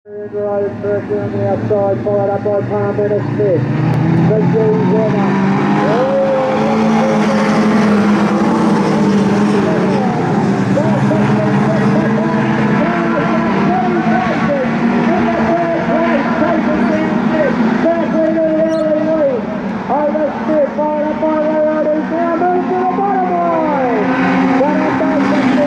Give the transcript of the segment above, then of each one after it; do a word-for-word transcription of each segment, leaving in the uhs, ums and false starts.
Right first on the outside, followed up by Palmer and Smith. The G's winner. Over Smith, followed up by Leroy, who's now moved to the bottom line. One on base,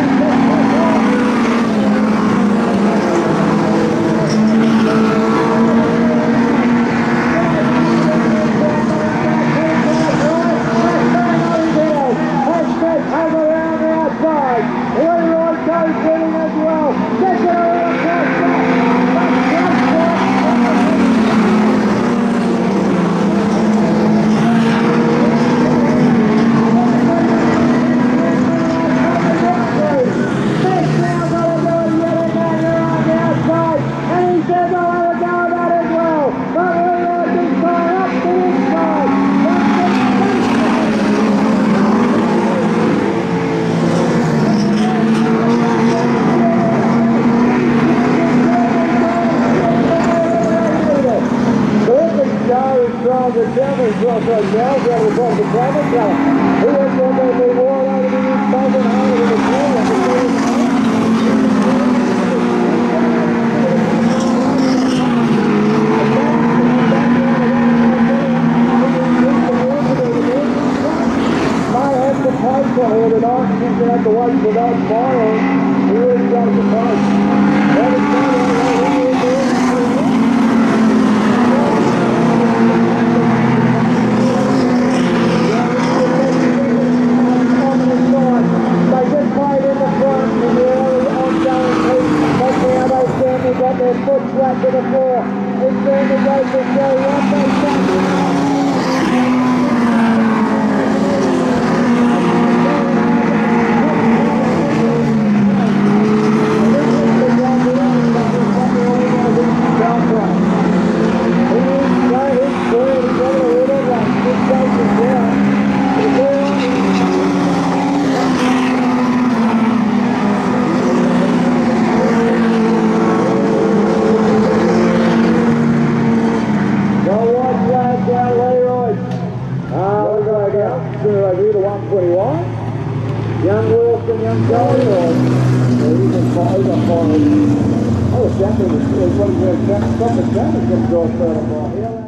the Germans brought us down, the other brought the Germans down. He was going to be war over the thousand hundred in the floor. I have to pay for all the night, since they have to wait for that tomorrow. He really got the price. That is not all right. Got their foot flat to the floor. It's going to go for three. One base one twenty-one. Young Wilson, young Joey, or even five or five. Oh, Jack was one of the top of Jack is going to draw third of